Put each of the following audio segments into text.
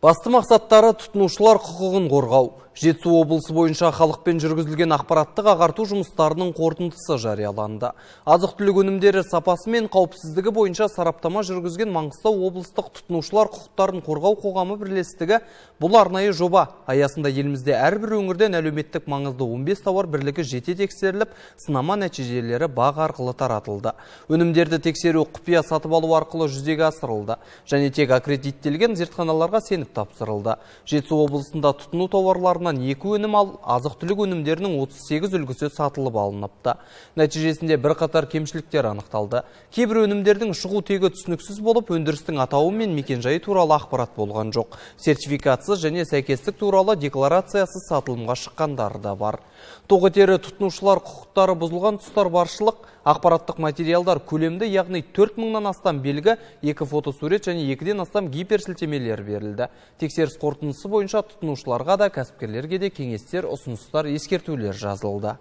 Басты мақсаттары тұтынушылар құқығын қорғау. Жетісу облысы бойынша халықпен жүргізілген ақпараттық ағарту жұмыстарының қорытындысы жарияланды. Азық-түлік өнімдері сапасы мен қауіпсіздігі бойынша сараптама жүргізген Маңғыстау облыстық тұтынушылар құқықтарын қорғау қоғамы бірлестігі бұл арнайы жоба аясында елімізде әрбір өңірден әлеуметтік маңызды 15 тауар бірлігі жете тексеріліп, сынама нәтижелері бақ арқылы таратылды. Өнімдерді тексеру құпия сатып алу арқылы жүзеге асырылды және тек аккредиттелген зертханаларға сеніп тапсырылды. Жетісу облысында тұтыну тауарларынан 2 өнім ал азық-түлік өнімдерінің 38 үлгісі сатылып алыныпты. Нәтижесінде бірқатар кемшіліктер анықталды. Кейбір өнімдердің шығу тегі түсініксіз болып, өндірістің атауы мен мекенжайы туралы ақпарат болған жоқ. Сертификатсыз және сәйкестік туралы декларациясыз сатылымға шыққандары да бар. Тоғытері тұтынушылар құқықтары бұзылған тұстар баршылық, ақпараттық материалдар көлемді, яғни 4000-нан астам белгі, 2 фотосурет және 2-ден астам гиперсілтемелер берілді. Тексеріс қорытындысы бойынша тұтынушыларға да, кәсіпкерлерге де кеңестер, ұсыныстар, ескертулер жазылды.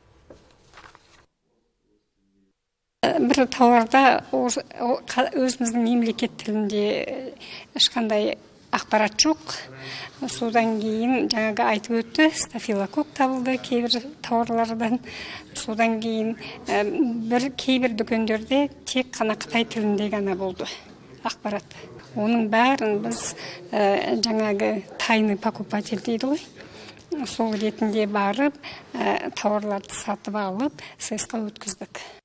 Бір тауарда өзіміздің мемлекет тілінде ешқандай ақпарат жоқ. Содан кейін жаңағы айтып өтті, стафилококк табылды кейбір тауарлардан. Содан кейін кейбір дүкендерде тек қана Қытай тілінде ғана болды ақпарат. Оның бәрін біз жаңағы тайный покупатель дейді ғой. Сол ретінде барып, тауарларды сатып алып, сайысқа өткіздік.